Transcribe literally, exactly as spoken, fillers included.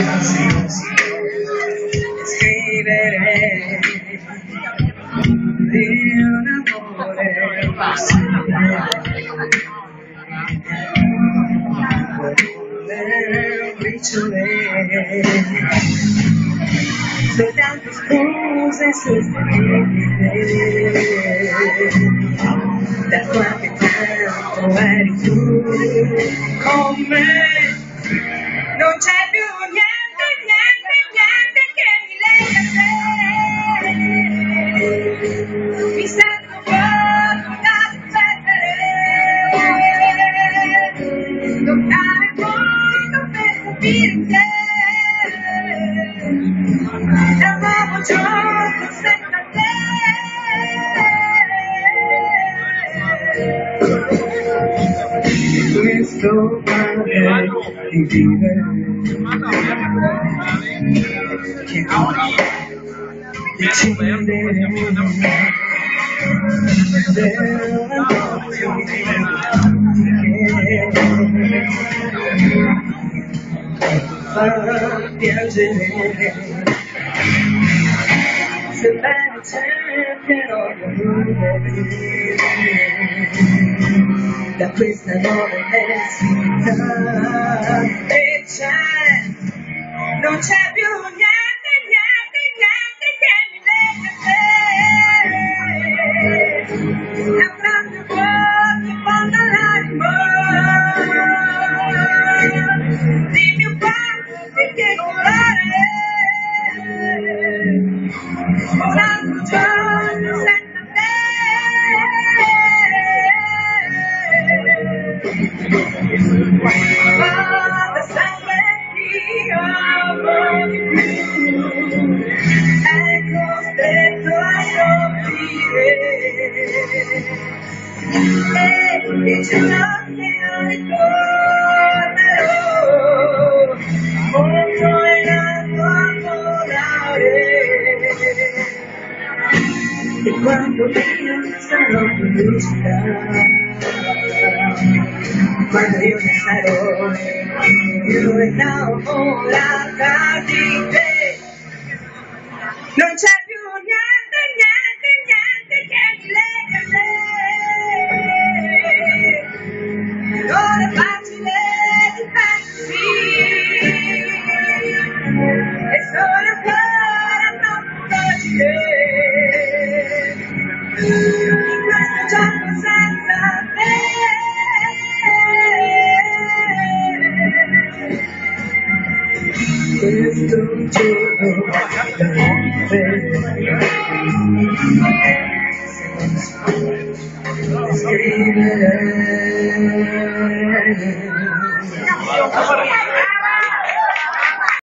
scrivere di un amore le briciole, soltanto scuse sostenibili, da qualche tempo eri tu con me. Non c'è più niente, niente, niente che mi lega a te. Mi sento poco da riflettere, toccare molto per capire te. Da un nuovo giorno senza te. Questo male di vivere che decidere della notte che fa piangere. Sebbene cercherò di muovere da questa nuova intensità, e c'è, non c'è più niente, niente, niente che mi lega a te. È un grande vuoto che porta l'anima. Dimmi un po', ti chiedo volare un altro giorno senza te. Guarda sempre io amo di più, è costretto a soffrire e dice no che non ritornerò, molto in alto a volare. E quando io sarò felicità, quando io ne sarò più innamorata di te, non c'è più niente, niente, niente che mi lega a te. Non è facile difendersi e sono ancora troppo facile in questo gioco senza te. Questo giorno da notte se non si può scrivere.